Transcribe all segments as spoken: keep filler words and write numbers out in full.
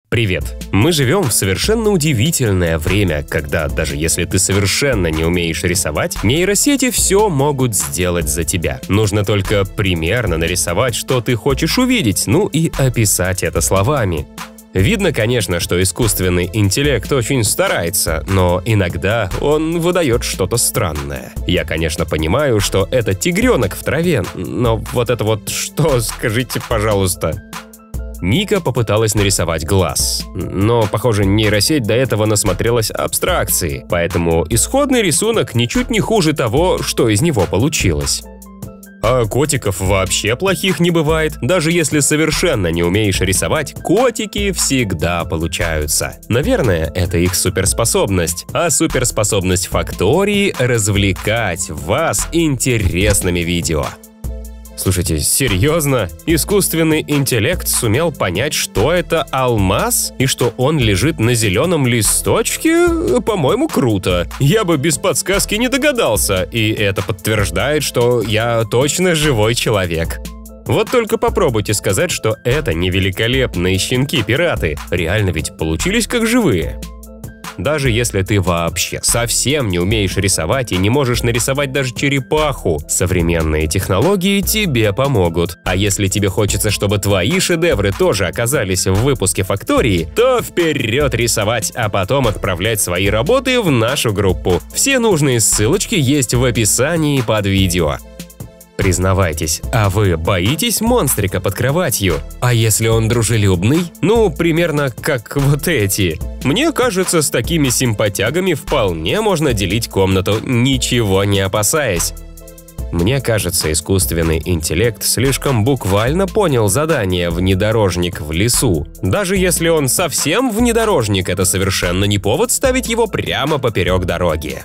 Привет! Мы живем в совершенно удивительное время, когда даже если ты совершенно не умеешь рисовать, нейросети все могут сделать за тебя. Нужно только примерно нарисовать, что ты хочешь увидеть, ну и описать это словами. Видно, конечно, что искусственный интеллект очень старается, но иногда он выдает что-то странное. Я, конечно, понимаю, что это тигренок в траве, но вот это вот что, скажите, пожалуйста? Ника попыталась нарисовать глаз, но, похоже, нейросеть до этого насмотрелась абстракции, поэтому исходный рисунок ничуть не хуже того, что из него получилось. А котиков вообще плохих не бывает. Даже если совершенно не умеешь рисовать, котики всегда получаются. Наверное, это их суперспособность. А суперспособность Фактории — развлекать вас интересными видео. Слушайте, серьезно? Искусственный интеллект сумел понять, что это алмаз и что он лежит на зеленом листочке? По-моему, круто. Я бы без подсказки не догадался, и это подтверждает, что я точно живой человек. Вот только попробуйте сказать, что это не великолепные щенки-пираты. Реально ведь получились как живые. Даже если ты вообще совсем не умеешь рисовать и не можешь нарисовать даже черепаху, современные технологии тебе помогут. А если тебе хочется, чтобы твои шедевры тоже оказались в выпуске Фактории, то вперед рисовать, а потом отправлять свои работы в нашу группу. Все нужные ссылочки есть в описании под видео. Признавайтесь, а вы боитесь монстрика под кроватью? А если он дружелюбный? Ну, примерно как вот эти. Мне кажется, с такими симпатягами вполне можно делить комнату, ничего не опасаясь. Мне кажется, искусственный интеллект слишком буквально понял задание «внедорожник в лесу». Даже если он совсем внедорожник, это совершенно не повод ставить его прямо поперек дороги.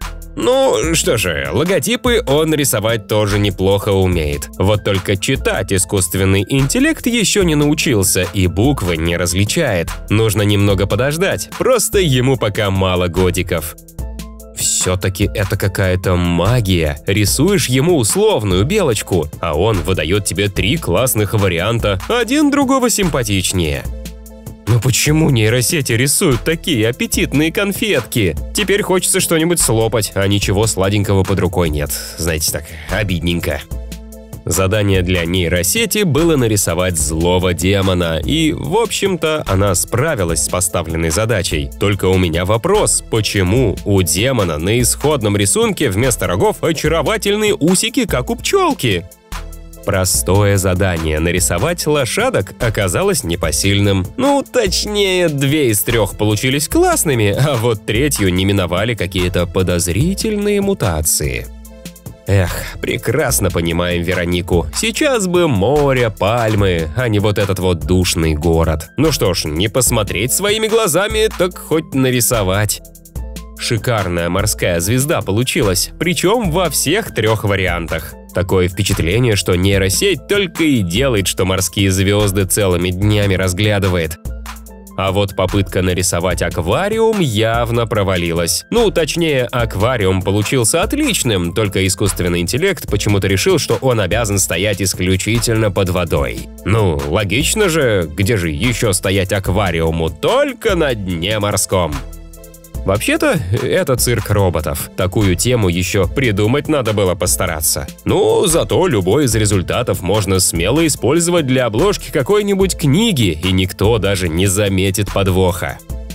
Ну, что же, логотипы он рисовать тоже неплохо умеет. Вот только читать искусственный интеллект еще не научился и буквы не различает. Нужно немного подождать, просто ему пока мало годиков. Все-таки это какая-то магия. Рисуешь ему условную белочку, а он выдает тебе три классных варианта, один другого симпатичнее. Ну почему нейросети рисуют такие аппетитные конфетки? Теперь хочется что-нибудь слопать, а ничего сладенького под рукой нет. Знаете, так обидненько. Задание для нейросети было нарисовать злого демона, и, в общем-то, она справилась с поставленной задачей. Только у меня вопрос, почему у демона на исходном рисунке вместо рогов очаровательные усики, как у пчелки? Простое задание нарисовать лошадок оказалось непосильным. Ну, точнее, две из трех получились классными, а вот третью не миновали какие-то подозрительные мутации. Эх, прекрасно понимаем Веронику. Сейчас бы море, пальмы, а не вот этот вот душный город. Ну что ж, не посмотреть своими глазами, так хоть нарисовать. Шикарная морская звезда получилась, причем во всех трех вариантах. Такое впечатление, что нейросеть только и делает, что морские звезды целыми днями разглядывает. А вот попытка нарисовать аквариум явно провалилась. Ну, точнее, аквариум получился отличным, только искусственный интеллект почему-то решил, что он обязан стоять исключительно под водой. Ну, логично же, где же еще стоять аквариуму, только на дне морском. Вообще-то, это цирк роботов. Такую тему еще придумать надо было постараться. Ну, зато любой из результатов можно смело использовать для обложки какой-нибудь книги, и никто даже не заметит подвоха.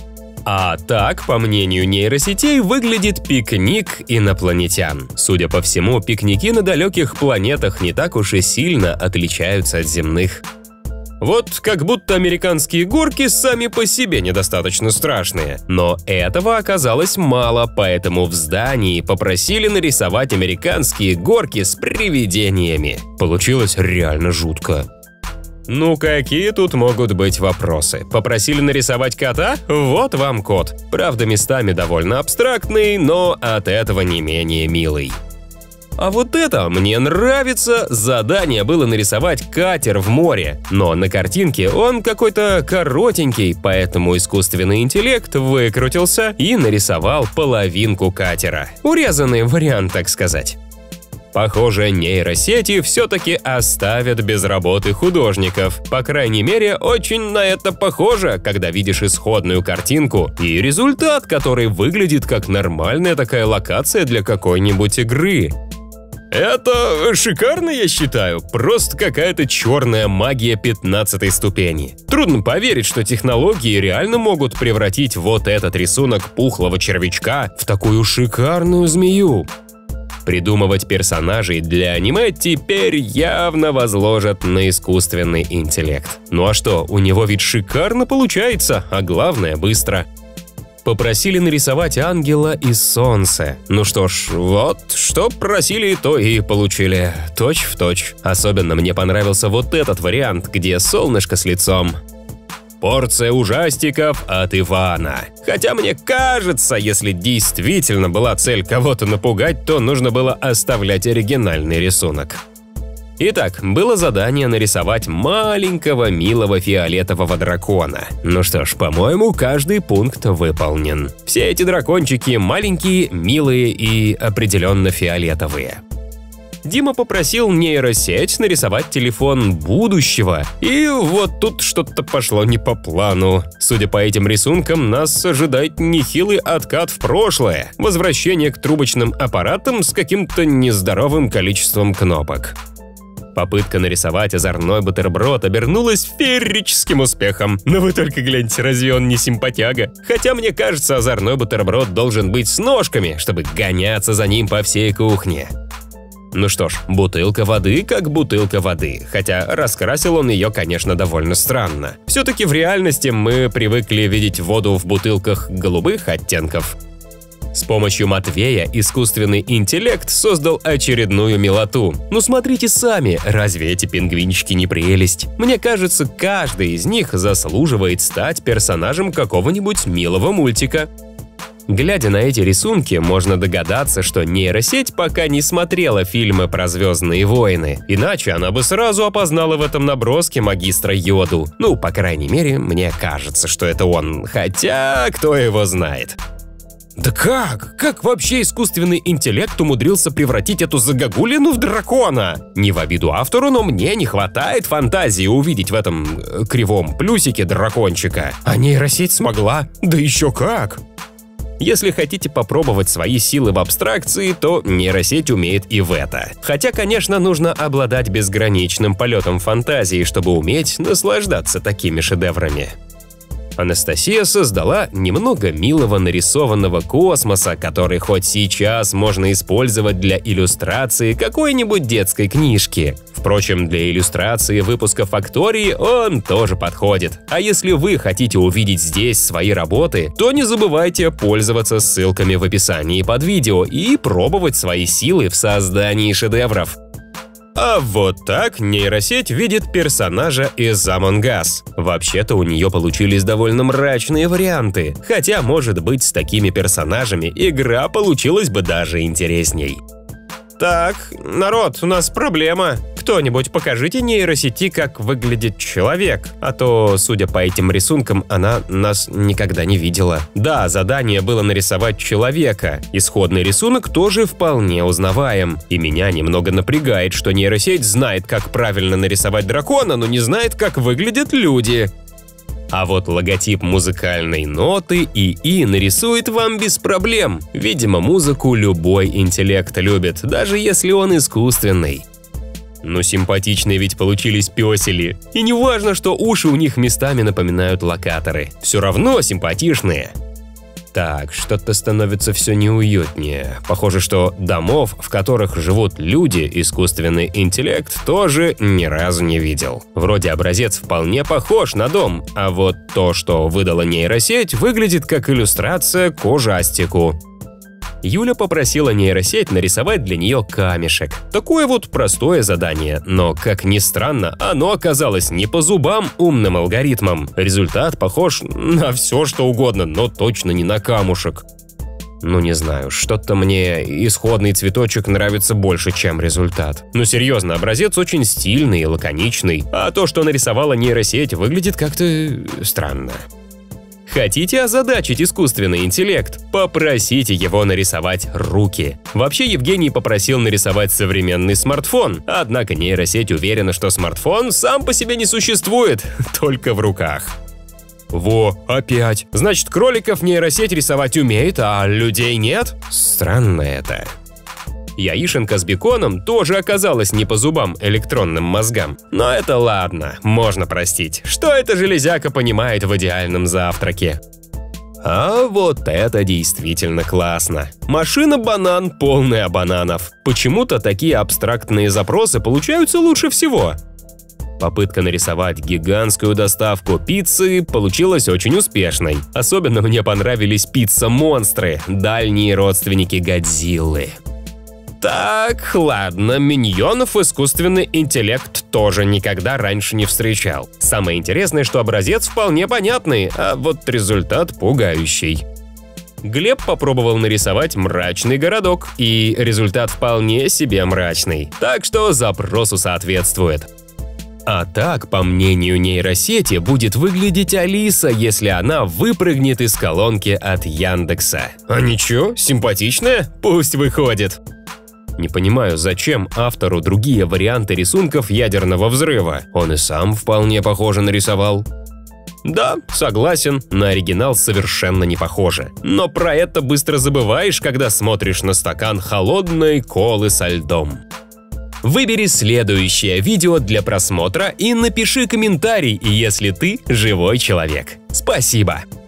А так, по мнению нейросетей, выглядит пикник инопланетян. Судя по всему, пикники на далеких планетах не так уж и сильно отличаются от земных. Вот как будто американские горки сами по себе недостаточно страшные. Но этого оказалось мало, поэтому в здании попросили нарисовать американские горки с привидениями. Получилось реально жутко. Ну какие тут могут быть вопросы? Попросили нарисовать кота? Вот вам кот. Правда, местами довольно абстрактный, но от этого не менее милый. А вот это мне нравится! Задание было нарисовать катер в море, но на картинке он какой-то коротенький, поэтому искусственный интеллект выкрутился и нарисовал половинку катера. Урезанный вариант, так сказать. Похоже, нейросети все-таки оставят без работы художников. По крайней мере, очень на это похоже, когда видишь исходную картинку и результат, который выглядит как нормальная такая локация для какой-нибудь игры. Это шикарно, я считаю. Просто какая-то черная магия пятнадцатой ступени. Трудно поверить, что технологии реально могут превратить вот этот рисунок пухлого червячка в такую шикарную змею. Придумывать персонажей для аниме теперь явно возложат на искусственный интеллект. Ну а что, у него ведь шикарно получается, а главное – быстро. Попросили нарисовать ангела из солнца. Ну что ж, вот, что просили, то и получили. Точь в точь. Особенно мне понравился вот этот вариант, где солнышко с лицом. Порция ужастиков от Ивана. Хотя мне кажется, если действительно была цель кого-то напугать, то нужно было оставлять оригинальный рисунок. Итак, было задание нарисовать маленького милого фиолетового дракона. Ну что ж, по-моему, каждый пункт выполнен. Все эти дракончики маленькие, милые и определенно фиолетовые. Дима попросил нейросеть нарисовать телефон будущего, и вот тут что-то пошло не по плану. Судя по этим рисункам, нас ожидает нехилый откат в прошлое, возвращение к трубочным аппаратам с каким-то нездоровым количеством кнопок. Попытка нарисовать озорной бутерброд обернулась феерическим успехом. Но вы только гляньте, разве он не симпатяга? Хотя мне кажется, озорной бутерброд должен быть с ножками, чтобы гоняться за ним по всей кухне. Ну что ж, бутылка воды как бутылка воды, хотя раскрасил он ее, конечно, довольно странно. Все-таки в реальности мы привыкли видеть воду в бутылках голубых оттенков. С помощью Матвея искусственный интеллект создал очередную милоту. Ну смотрите сами, разве эти пингвинчики не прелесть? Мне кажется, каждый из них заслуживает стать персонажем какого-нибудь милого мультика. Глядя на эти рисунки, можно догадаться, что нейросеть пока не смотрела фильмы про «Звездные войны», иначе она бы сразу опознала в этом наброске магистра Йоду. Ну, по крайней мере, мне кажется, что это он, хотя кто его знает. Да как? Как вообще искусственный интеллект умудрился превратить эту загогулину в дракона? Не в обиду автору, но мне не хватает фантазии увидеть в этом э, кривом плюсике дракончика. А нейросеть смогла? Да еще как! Если хотите попробовать свои силы в абстракции, то нейросеть умеет и в это. Хотя, конечно, нужно обладать безграничным полетом фантазии, чтобы уметь наслаждаться такими шедеврами. Анастасия создала немного милого нарисованного космоса, который хоть сейчас можно использовать для иллюстрации какой-нибудь детской книжки. Впрочем, для иллюстрации выпуска «Фактории» он тоже подходит. А если вы хотите увидеть здесь свои работы, то не забывайте пользоваться ссылками в описании под видео и пробовать свои силы в создании шедевров. А вот так нейросеть видит персонажа из Among Us. Вообще-то у нее получились довольно мрачные варианты, хотя, может быть, с такими персонажами игра получилась бы даже интересней. Так, народ, у нас проблема. Кто-нибудь покажите нейросети, как выглядит человек, а то, судя по этим рисункам, она нас никогда не видела. Да, задание было нарисовать человека. Исходный рисунок тоже вполне узнаваем. И меня немного напрягает, что нейросеть знает, как правильно нарисовать дракона, но не знает, как выглядят люди. А вот логотип музыкальной ноты ИИ нарисует вам без проблем. Видимо, музыку любой интеллект любит, даже если он искусственный. Ну симпатичные ведь получились пёсели. И не важно, что уши у них местами напоминают локаторы. Все равно симпатичные. Так, что-то становится все неуютнее. Похоже, что домов, в которых живут люди, искусственный интеллект тоже ни разу не видел. Вроде образец вполне похож на дом, а вот то, что выдала нейросеть, выглядит как иллюстрация к ужастику. Юля попросила нейросеть нарисовать для нее камешек. Такое вот простое задание, но, как ни странно, оно оказалось не по зубам умным алгоритмам. Результат похож на все, что угодно, но точно не на камушек. Ну не знаю, что-то мне исходный цветочек нравится больше, чем результат. Ну серьезно, образец очень стильный и лаконичный, а то, что нарисовала нейросеть, выглядит как-то странно. Хотите озадачить искусственный интеллект? Попросите его нарисовать руки. Вообще, Евгений попросил нарисовать современный смартфон, однако нейросеть уверена, что смартфон сам по себе не существует, только в руках. Во, опять. Значит, кроликов нейросеть рисовать умеет, а людей нет? Странно это. Яишенка с беконом тоже оказалась не по зубам электронным мозгам. Но это ладно, можно простить. Что эта железяка понимает в идеальном завтраке? А вот это действительно классно. Машина-банан, полная бананов. Почему-то такие абстрактные запросы получаются лучше всего. Попытка нарисовать гигантскую доставку пиццы получилась очень успешной. Особенно мне понравились пицца-монстры, дальние родственники Годзиллы. Так, ладно, миньонов искусственный интеллект тоже никогда раньше не встречал. Самое интересное, что образец вполне понятный, а вот результат пугающий. Глеб попробовал нарисовать мрачный городок, и результат вполне себе мрачный, так что запросу соответствует. А так, по мнению нейросети, будет выглядеть Алиса, если она выпрыгнет из колонки от Яндекса. А ничего, симпатичная? Пусть выходит. Не понимаю, зачем автору другие варианты рисунков ядерного взрыва. Он и сам вполне похоже нарисовал. Да, согласен, на оригинал совершенно не похоже. Но про это быстро забываешь, когда смотришь на стакан холодной колы со льдом. Выбери следующее видео для просмотра и напиши комментарий, если ты живой человек. Спасибо!